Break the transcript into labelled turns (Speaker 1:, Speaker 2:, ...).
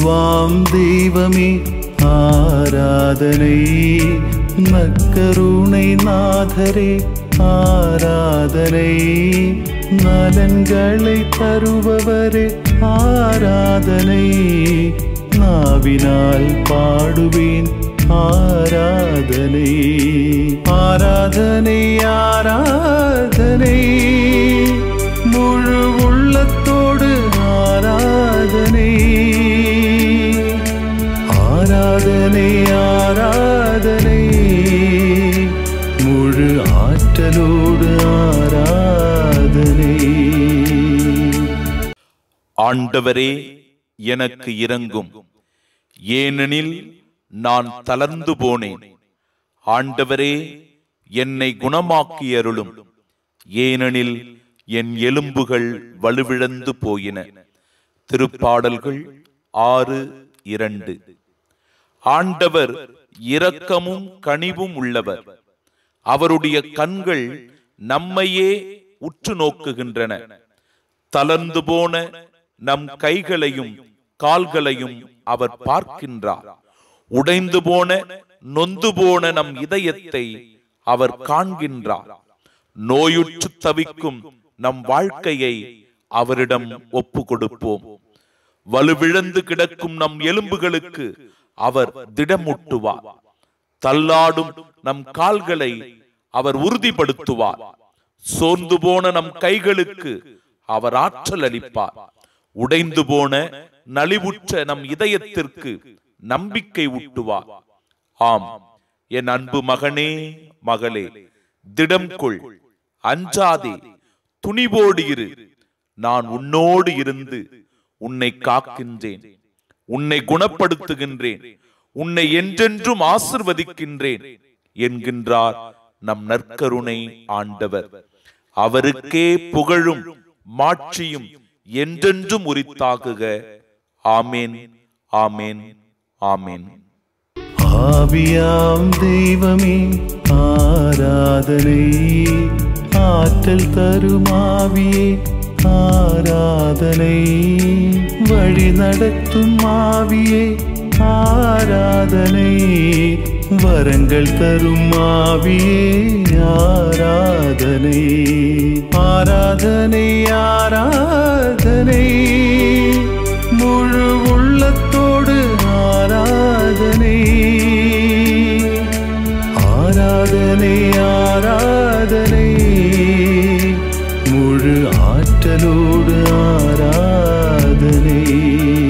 Speaker 1: குருவாம் தெய்வமே ஆராதனை, நற்கருணை நாதரே ஆராதனை, நலன்களை தருபவரே ஆராதனை, நாவினால் பாடுவேன் ஆராதனை. ஆராதனை ஆராதனை, முழு உள்ளத்தோடு ஆராதனை. ஆராதனை ஆராதனை, முழு ஆற்றலோடு ஆராதனை.
Speaker 2: ஆண்டவரே எனக்கு இரங்கும், ஏனெனில் நான் தளர்ந்து போனேன். ஆண்டவரே என்னை குணமாக்கி அருளும், ஏனெனில் என் எலும்புகள் வலுவிழந்து போயின. திருப்பாடல்கள் 6:2. ஆண்டவர் இரக்கமும் கனிவும் உள்ளவர், அவருடைய கண்கள் நம்மையே உற்று நோக்குகின்றன. தளர்ந்து போன நம் கைகளையும் கால்களையும் அவர் பார்க்கின்றார். உடைந்து போன நொந்து போன நம் இதயத்தை அவர் காண்கின்றார். நோயுற்று தவிக்கும் நம் வாழ்க்கையை அவரிடம் ஒப்பு கொடுப்போம். வலுவிழந்து கிடக்கும் நம் எலும்புகளுக்கு அவர் திடமூட்டுவார். தள்ளாடும் நம் கால்களை அவர் உறுதிப்படுத்துவார். சோர்ந்து போன நம் கைகளுக்கு அவர் ஆற்றல் அளிப்பார். உடைந்து போன நலிவுற்ற நம் இதயத்திற்கு நம்பிக்கை ஊட்டுவார். ஆம், என் அன்பு மகனே மகளே, திடம் கொள், அஞ்சாதே, துணிவோடு இரு. நான் உன்னோடு இருந்து உன்னை காக்கின்றேன், உன்னை குணப்படுத்துகின்றேன், உன்னை என்றென்றும் ஆசிர்வதிக்கின்றேன் என்கின்றார் நம் நற்கருணை ஆண்டவர். அவருக்கே புகழும் மாட்சியும் என்றென்றும் உரித்தாகுக. ஆமேன், ஆமேன், ஆமேன்.
Speaker 1: ஆவியாம் தெய்வமே ஆராதனை, ஆற்றல் தரும் ஆவியே ஆராதனை, வழி நடத்தும் ஆவியே ஆராதனை, வரங்கள் தரும் ஆவியே ஆராதனை. ஆராதனை ஆராதனை, முழு உள்ளத்தோடு ஆராதனை. ஆராதனை ஆராதனை, முழு ஆற்றலோடு ஆராதனை.